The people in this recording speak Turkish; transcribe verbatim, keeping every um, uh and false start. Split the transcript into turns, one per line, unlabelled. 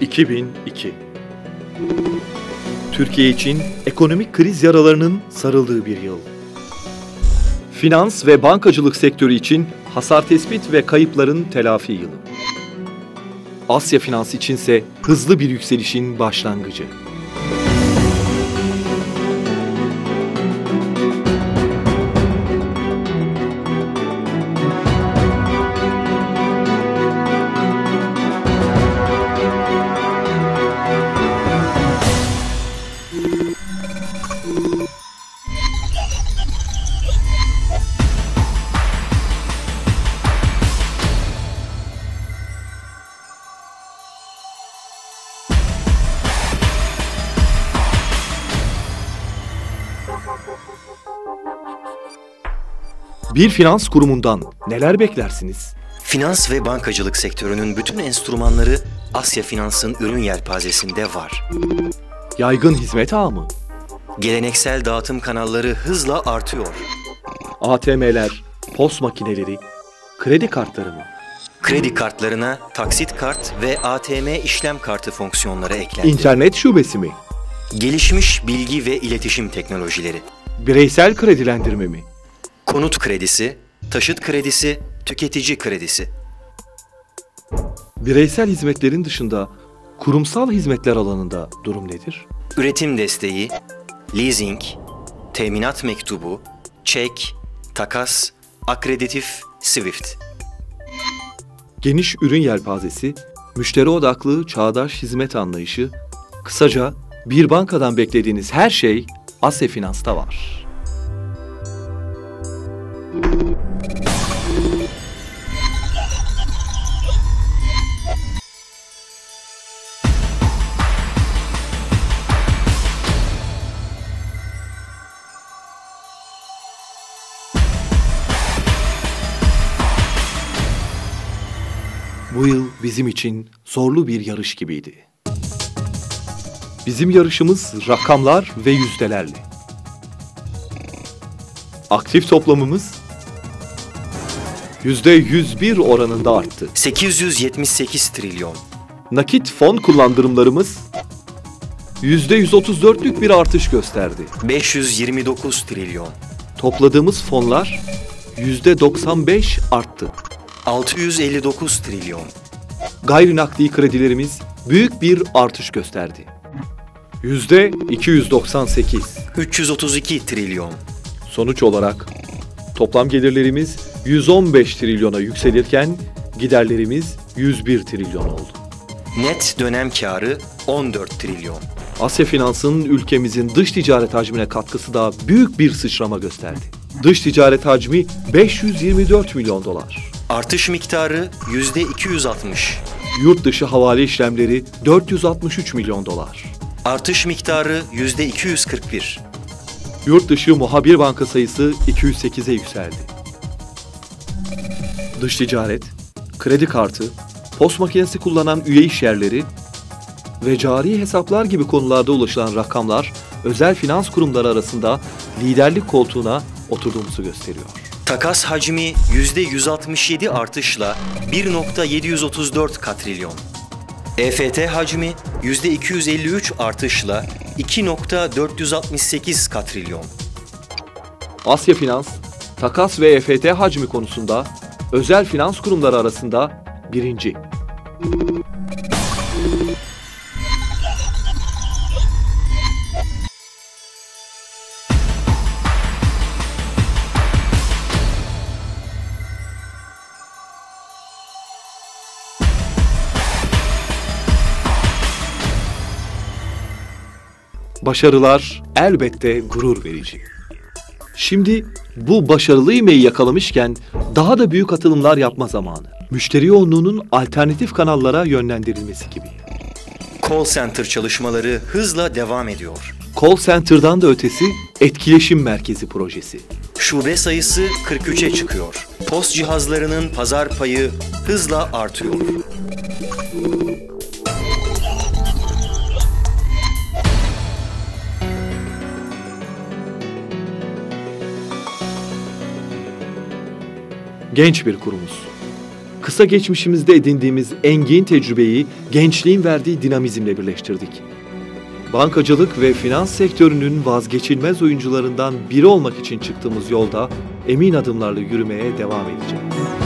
iki bin iki. Türkiye için ekonomik kriz yaralarının sarıldığı bir yıl. Finans ve bankacılık sektörü için hasar tespit ve kayıpların telafi yılı. Asya Finans içinse hızlı bir yükselişin başlangıcı. Bir finans kurumundan neler beklersiniz?
Finans ve bankacılık sektörünün bütün enstrümanları Asya Finans'ın ürün yelpazesinde var.
Yaygın hizmet ağı mı?
Geleneksel dağıtım kanalları hızla artıyor.
A T M'ler, pos makineleri, kredi kartları mı?
Kredi kartlarına taksit kart ve A T M işlem kartı fonksiyonları eklendi.
İnternet şubesi mi?
Gelişmiş bilgi ve iletişim teknolojileri.
Bireysel kredilendirme mi?
Konut kredisi, taşıt kredisi, tüketici kredisi.
Bireysel hizmetlerin dışında kurumsal hizmetler alanında durum nedir?
Üretim desteği, leasing, teminat mektubu, çek, takas, akreditif, Swift.
Geniş ürün yelpazesi, müşteri odaklı çağdaş hizmet anlayışı, kısaca bir bankadan beklediğiniz her şey Asya Finans'ta var. Bu yıl bizim için zorlu bir yarış gibiydi. Bizim yarışımız rakamlar ve yüzdelerle. Aktif toplamımız yüzde yüz bir oranında arttı.
sekiz yüz yetmiş sekiz trilyon.
Nakit fon kullandırımlarımız yüzde yüz otuz dörtlük bir artış gösterdi.
beş yüz yirmi dokuz trilyon.
Topladığımız fonlar yüzde doksan beş arttı.
altı yüz elli dokuz trilyon.
Gayri nakdi kredilerimiz büyük bir artış gösterdi. yüzde iki yüz doksan sekiz.
üç yüz otuz iki trilyon.
Sonuç olarak toplam gelirlerimiz yüz on beş trilyona yükselirken giderlerimiz yüz bir trilyon oldu.
Net dönem karı on dört trilyon.
Asya Finans'ın ülkemizin dış ticaret hacmine katkısı da büyük bir sıçrama gösterdi. Dış ticaret hacmi beş yüz yirmi dört milyon dolar.
Artış miktarı yüzde iki yüz altmış.
Yurt dışı havale işlemleri dört yüz altmış üç milyon dolar.
Artış miktarı yüzde iki yüz kırk bir.
Yurt dışı muhabir banka sayısı iki yüz sekize yükseldi. Dış ticaret, kredi kartı, pos makinesi kullanan üye işyerleri ve cari hesaplar gibi konularda ulaşılan rakamlar özel finans kurumları arasında liderlik koltuğuna oturduğumuzu gösteriyor.
Takas hacmi yüzde yüz altmış yedi artışla bir virgül yedi yüz otuz dört katrilyon. E F T hacmi yüzde iki yüz elli üç artışla iki virgül dört yüz altmış sekiz katrilyon.
Asya Finans, takas ve E F T hacmi konusunda özel finans kurumları arasında birinci. Başarılar elbette gurur verici. Şimdi bu başarılı ivmeyi yakalamışken daha da büyük atılımlar yapma zamanı. Müşteri yoğunluğunun alternatif kanallara yönlendirilmesi gibi.
Call center çalışmaları hızla devam ediyor.
Call center'dan da ötesi etkileşim merkezi projesi.
Şube sayısı kırk üçe çıkıyor. Post cihazlarının pazar payı hızla artıyor.
Genç bir kurumuz. kısa geçmişimizde edindiğimiz engin tecrübeyi gençliğin verdiği dinamizmle birleştirdik. Bankacılık ve finans sektörünün vazgeçilmez oyuncularından biri olmak için çıktığımız yolda emin adımlarla yürümeye devam edeceğiz.